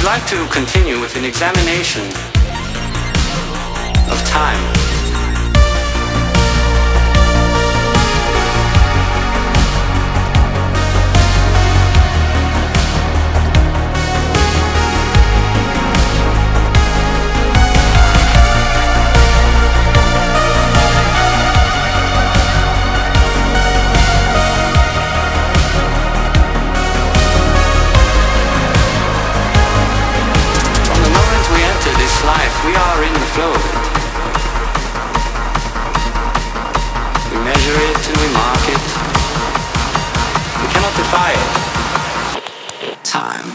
would like to continue with an examination of time. We are in the flow of it. We measure it and we mark it. We cannot defy it. Time.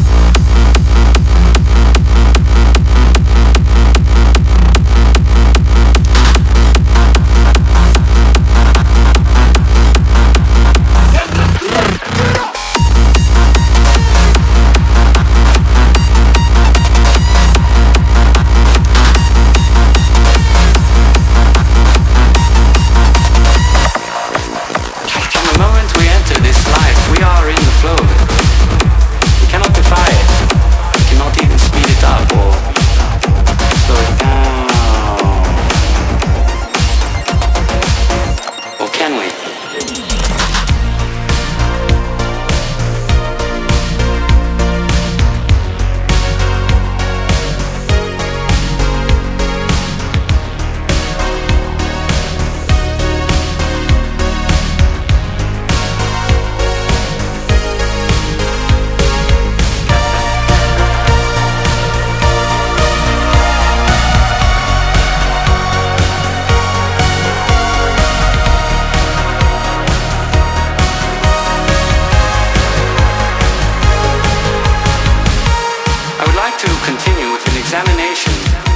To continue with an examination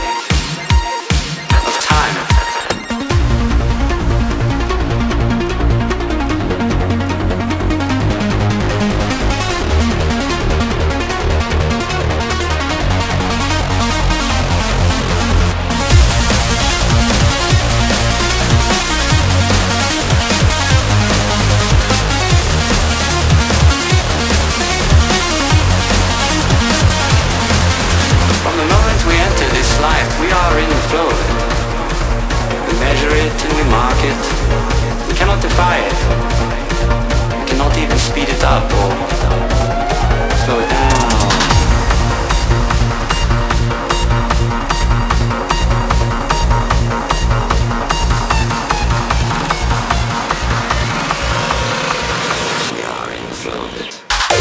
of time. We are in the flow of it. We measure it and we mark it. We cannot defy it. We cannot even speed it up or slow it down. We are in the flow of it.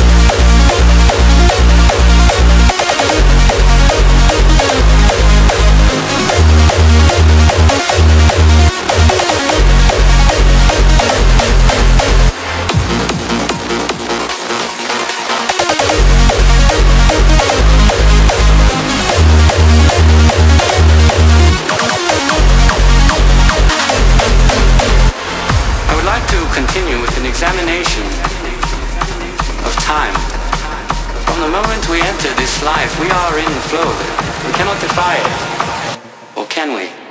Continue with an examination of time. From the moment we enter this life, we are in the flow of it. We cannot defy it. Or can we?